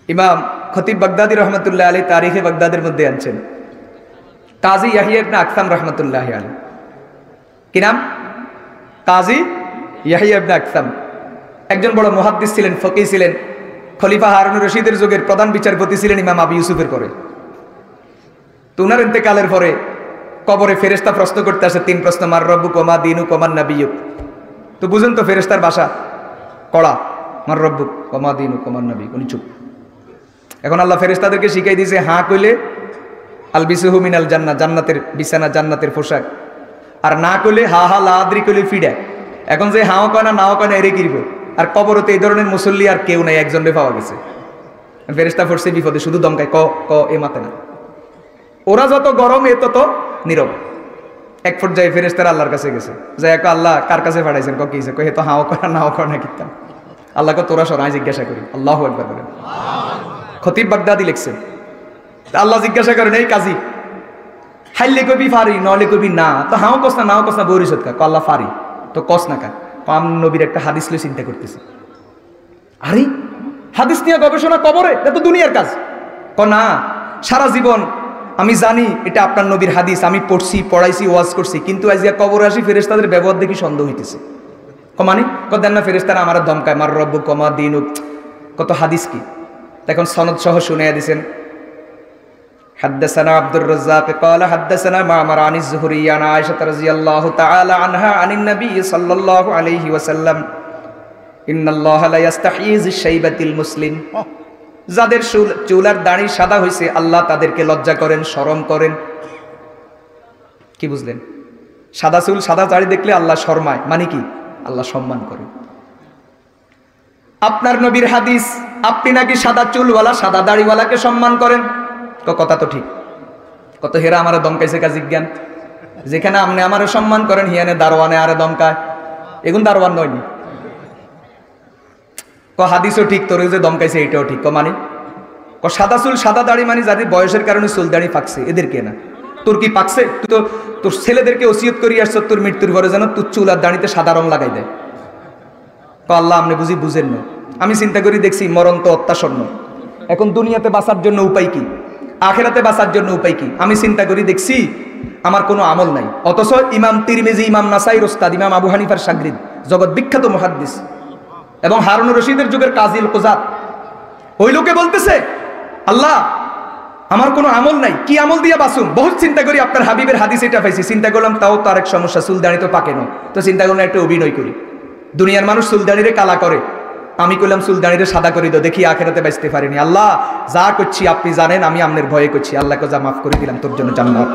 ইমাম খতিব বাগদাদি রহমতুল্লাহ আলী তারিখে বাগদাদের মধ্যে আনছেন কাজী ইয়াহিয়া ইবনে আকসাম রহমতুল্লাহ আলী। কি নাম? কাজী ইয়াহিয়া ইবনে আকসাম। একজন বড় মুহাদ্দিস ছিলেন, ফকিহ ছিলেন। খলিফা হারুনুর রশিদের যুগের প্রধান বিচারপতি ছিলেন ইমাম আবু ইউসুফের পরে। তো উনার ইন্তেকালের পরে কবরে ফেরেশতা প্রশ্ন করতে আসে, 3 প্রশ্ন, মার রব্বুক ওয়া মা দীনুক ওয়া মান নাবিয়্যুক। তো বুঝেন তো ফেরেশতার ভাষা কড়া, মার রব্বুক ওয়া মা দীনুক ওয়া মান নাবিয়্যুক। উনি চুপ। এখন আল্লাহ ফেরেশতাদেরকে শিখাই দিয়েছে, হাঁ কইলে আলবিসুহু মিনাল জান্নাহ, জান্নাতের বিছানা, জান্নাতের পোশাক। আর না কইলে হা হা লা আদ্রি কইলে ফিডা। এখন যে হাও কয় না নাও কয় না এরে কিরব। আর কবরতে এই ধরনের মুসল্লি আর কেউ নাই, একজনে পাওয়া গেছে। ফেরেশতা পড়ছে বিপদে, শুধু দমকায় ক ক এ মাতে না। ওরা যত গরম এ তত নীরব। এক পর্যায়ে ফেরেশতারা আল্লাহর কাছে গেছে, যাই আল্লাহ কার কাছে পাঠাইছেন? ক কি কয় তো হাও কয় না নাও কয় না কিতাম। আল্লাহকে তোরা সরাই জিজ্ঞাসা করি। আল্লাহু আকবার বলেন। খতিব বাগদাদি লিখছে, আল্লাহ জিজ্ঞাসা করেন, এই কাজী হাইলে কবি ফারি নলে কবি না, তো হাও কস না নাও কস না বরিশত কা? আল্লাহ ফারি, তো কস না কা? আম নবীর একটা হাদিস লই চিন্তা করতেছি। আরে হাদিস নিয়ে গবেষণা কবরে, এটা তো দুনিয়ার কাজ। ক না, সারা জীবন আমি জানি এটা আপনার নবীর হাদিস, আমি পড়ছি, পড়াইছি, ওয়াজ করছি, কিন্তু আজ কবরে আসি ফেরেশতাদের ব্যবহার দেখি সন্দেহ হইতেছে। ক মানে? ক দেন না ফেরেশতারা আমার ধমকায়, মার রব্বুক ওয়া মা দীনুক। কত হাদিস কি? এখন সনদ সহ শুনাইয়া দিয়েছেন। حدثنا عبد الرزاق قال حدثنا معمر عن الزهري عن عائشة رضي الله تعالى عنها عن النبي صلى الله عليه وسلم إن الله لا يستحيي الشيبة المسلم। যাদের চুল আর দাড়ি সাদা হইছে আল্লাহ তাদেরকে লজ্জা করেন, শরম করেন। কি বুঝলেন? সাদা চুল সাদা দাড়ি দেখলে আল্লাহ শরমায়, মানে কি? আল্লাহ সম্মান করেন। আপনার নবীর হাদিস, আপনি নাকি সাদা চুলওয়ালা সাদা দাড়িওয়ালাকে সম্মান করেন। কথা তো ঠিক। কত হেরা আমার দমকাইছে কা জিজ্ঞান, যেখানে আপনি আমার সম্মান করেন হিয়ানে দারোয়ানে আরে দমকায়, এগুন দারোয়ান নয়নি। ক হাদিসও ঠিক, তোর যে দমকাইছে এটাও ঠিক। ক মানে? ক সাদা চুল সাদা দাড়ি মানে যাদের বয়সের কারণে চুল দাড়ি পাকছে এদেরকে না। তোর কি পাকছে? তুই তো তোর ছেলেদেরকে ওসিয়ত করি আসছ তোর মৃত্যুর পরে যেন তোর চুল আর দাড়িতে সাদা রং লাগাই দেয়। ক আল্লাহ আপনি বুঝি বুঝেন না। আমি চিন্তা করি দেখছি মরণ তো অত্যাসন্ন। এখন দুনিয়াতে বাঁচার জন্য উপায় কি? আখিরাতে বাঁচার জন্য উপায় কি? আমি চিন্তা করি দেখছি আমার কোনো আমল নাই। অথচ ইমাম তিরমিজি, ইমাম নাসাইর ওস্তাদ, ইমাম আবু হানিফার শাগরিদ, জগৎ বিখ্যাত মুহাদ্দিস এবং হারুনুর রশিদের যুগের কাজীল কুযাত, ওই লোকে বলতেছে আল্লাহ আমার কোনো আমল নাই, কি আমল দিয়ে বাঁচুম? বহুত চিন্তা করি আপনার হাবিবের হাদিস এটা পাইছি। চিন্তা করলাম তাও তো আরেক সমস্যা, চুলদাড়ি তো পাকে না। তো চিন্তা করলাম একটা অভিনয় করি। দুনিয়ার মানুষ চুলদাড়িরে কালা করে, আমি কইলাম চুলদাড়িরে সাদা করে দাও, দেখি আখিরাতে বাঁচতে পারিনি। আল্লাহ যা করছি আপনি জানেন, আমি আপনার ভয়ে করছি। আল্লাহকে যা মাফ করে দিলাম, তোর জন্য জান্নাত।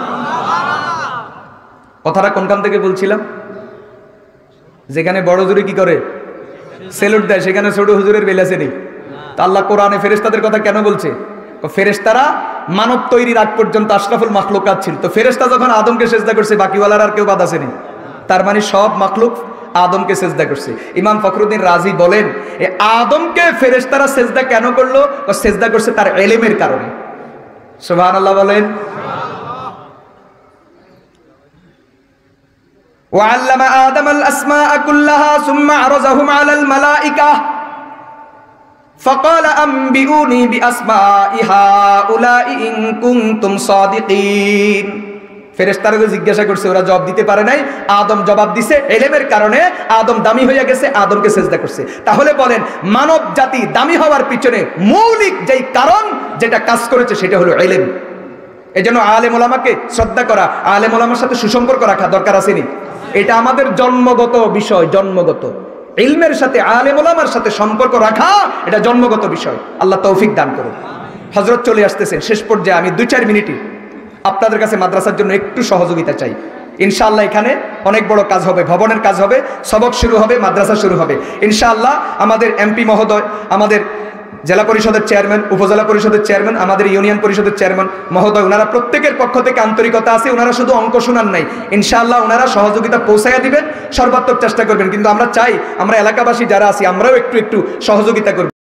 কথাটা কোনখান থেকে বলছিলাম? যেখানে বড় জোরে কি করে সেলুট দেয়, সেখানে ছোট হুজুরের বেলাসে নেই। তা আল্লাহ কোরআনে ফেরেশতাদের কথা কেন বলছে? ফেরেশতারা মানব তৈরির আগ পর্যন্ত আশরাফুল মাখলুকাত ছিল। তো ফেরেশতা যখন আদমকে সেজদা করছে, বাকিওয়ালার আর কেউ বাদ আসেনি। তার মানে সব মাখলুক আদমকে সেজদা করছে। ইমাম ফখরুদ্দিন রাজি বলেন, এই আদমকে ফেরেশতারা সেজদা কেন করলো? সেজদা করছে তার ইলমের কারণে। সুবহানাল্লাহ বলেন। ওয়াল্লামা আদমাল আসমাআ কুল্লাহা সুম্মা আরাযাহুম আলাল মালাইকা ফাকালা আনবিউনি বিআসমাই হাউলাই ইন কুনতুম সাদিকিন। ফেরেশতারা জিজ্ঞাসা করছে, ওরা জবাব দিতে পারে নাই। আদম জবাব দিছে, ইলমের কারণে আদম দামি হয়ে গেছে, আদমকে সেজদা করছে। তাহলে বলেন মানব জাতি দামি হওয়ার পিছনে মৌলিক যেই কারণ যেটা কাজ করেছে সেটা হলো ইলম। এজন্য আলেম ওলামাকে শ্রদ্ধা করা, আলেম ওলামার সাথে সুসম্পর্ক রাখা দরকার আসেনি? এটা আমাদের জন্মগত বিষয়, জন্মগত। ইলমের সাথে আলেম ওলামার সাথে সম্পর্ক রাখা এটা জন্মগত বিষয়। আল্লাহ তৌফিক দান করুন। হযরত চলে আসতেছেন, শেষ পর্যায়ে আমি 2-4 মিনিটে আপনাদের কাছে মাদ্রাসার জন্য একটু সহযোগিতা চাই। ইনশাআল্লাহ এখানে অনেক বড় কাজ হবে, ভবনের কাজ হবে, সবক শুরু হবে, মাদ্রাসা শুরু হবে ইনশাআল্লাহ। আমাদের এমপি মহোদয়, আমাদের জেলা পরিষদের চেয়ারম্যান, উপজেলা পরিষদের চেয়ারম্যান, আমাদের ইউনিয়ন পরিষদের চেয়ারম্যান মহোদয়, ওনারা প্রত্যেকের পক্ষ থেকে আন্তরিকতা আছে। ওনারা শুধু অঙ্ক শোনান নাই, ইনশাআল্লাহ ওনারা সহযোগিতা পৌঁছাইয়া দিবেন, সর্বাত্মক চেষ্টা করবেন। কিন্তু আমরা চাই আমরা এলাকাবাসী যারা আছি আমরাও একটু একটু সহযোগিতা করব।